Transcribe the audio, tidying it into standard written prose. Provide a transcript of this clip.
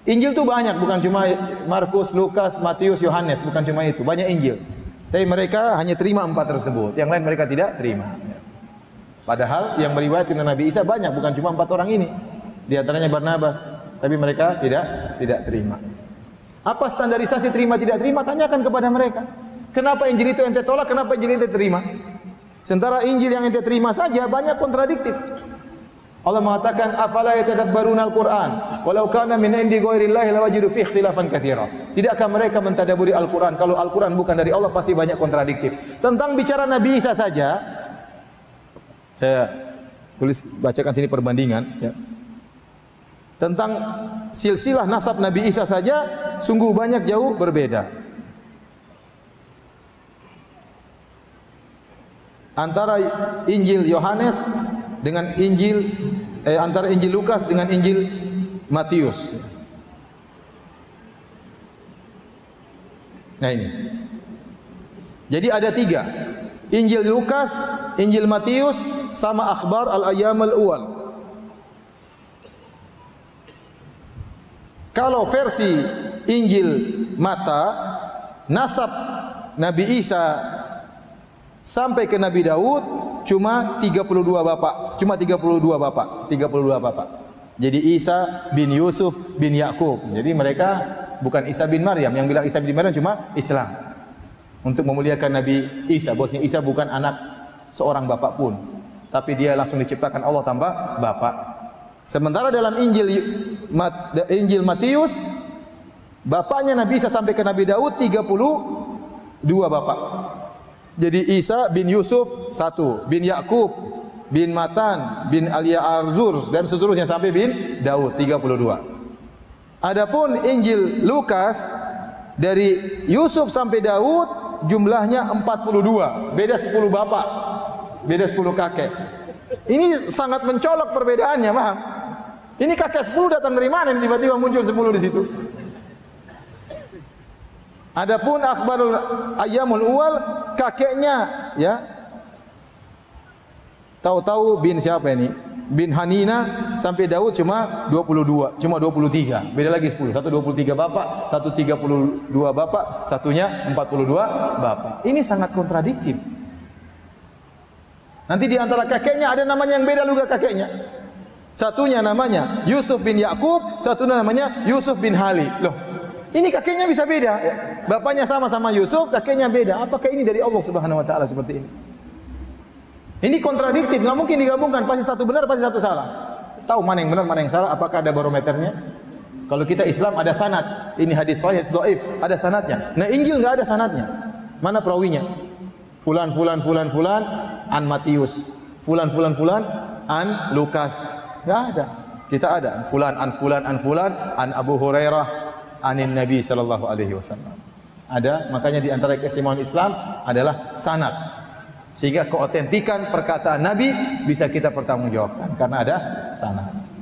Injil tuh banyak, bukan cuma Markus, Lukas, Matius, Yohanes, bukan cuma itu, banyak Injil. Tapi mereka hanya terima 4 tersebut, yang lain mereka tidak terima. Padahal yang meriwayatkan Nabi Isa banyak, bukan cuma 4 orang ini. Di antaranya Barnabas, tapi mereka tidak terima. Apa standarisasi terima tidak terima? Tanyakan kepada mereka. Kenapa Injil itu ente tolak, kenapa Injil ente terima? Sementara Injil yang ente terima saja banyak kontradiktif. Allah mengatakan afala yatadabbaruna al-Qur'an walau kana min indi ghairillahi lawajidu fi ikhtilafan katsira. Tidakkah mereka mentadabburi Al-Qur'an? Kalau Al-Qur'an bukan dari Allah pasti banyak kontradiktif. Tentang bicara Nabi Isa saja, saya bacakan sini perbandingan ya. Tentang silsilah nasab Nabi Isa saja sungguh banyak jauh berbeda. Antara Injil Yohanes dengan antara Injil Lukas dengan Injil Matius. Nah ini. Jadi ada 3. Injil Lukas, Injil Matius sama akhbar al-ayyam al-awwal. Kalau versi Injil Mata, nasab Nabi Isa sampai ke Nabi Daud cuma 32 bapak, 32 bapak. Jadi Isa bin Yusuf bin Yakub. Jadi mereka bukan Isa bin Maryam. Yang bilang Isa bin Maryam cuma Islam. Untuk memuliakan Nabi Isa, bahwasanya Isa bukan anak seorang bapak pun, tapi dia langsung diciptakan Allah tambah bapak. Sementara dalam Injil Matius, bapaknya Nabi Isa sampai ke Nabi Daud 32 bapak. Jadi Isa bin Yusuf 1, bin Yakub, bin Matan, bin Alia Arzur dan seterusnya sampai bin Daud 32. Adapun Injil Lukas dari Yusuf sampai Daud jumlahnya 42, beda 10 bapak, beda 10 kakek. Ini sangat mencolok perbedaannya, paham? Ini kakek 10 datang dari mana? Tiba-tiba muncul 10 di situ. Adapun akhbarul ayyamul awwal, kakeknya ya. Tahu-tahu bin siapa ini? Bin Hanina sampai Daud cuma 22, cuma 23. Beda lagi 10. Satu 23 bapak, satu 32 bapak, satunya 42 bapak. Ini sangat kontradiktif. Nanti di antara kakeknya ada namanya yang beda juga kakeknya. Satunya namanya Yusuf bin Yakub, satunya namanya Yusuf bin Hali. Loh, ini kakeknya bisa beda. Bapaknya sama-sama Yusuf, kakeknya beda. Apakah ini dari Allah Subhanahu wa taala seperti ini? Ini kontradiktif, enggak mungkin digabungkan. Pasti satu benar, pasti satu salah. Tahu mana yang benar, mana yang salah? Apakah ada barometernya? Kalau kita Islam ada sanad. Ini hadis sahih, dhaif, ada sanadnya. Nah, Injil enggak ada sanadnya. Mana perawinya? Fulan an Matius. Fulan an Lukas. Enggak ada. Kita ada fulan an Abu Hurairah anin Nabi sallallahu alaihi wasallam. Ada, makanya di antara keistimewaan Islam adalah sanad. Sehingga keotentikan perkataan Nabi bisa kita pertanggungjawabkan karena ada sanad.